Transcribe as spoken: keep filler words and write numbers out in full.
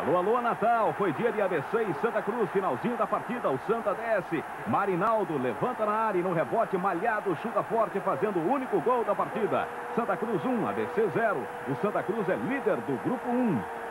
Alô, alô, Natal. Foi dia de A B C e Santa Cruz. Finalzinho da partida. O Santa desce. Marinaldo levanta na área e no rebote Malhado chuta forte, fazendo o único gol da partida. Santa Cruz um, A B C zero. O Santa Cruz é líder do grupo um.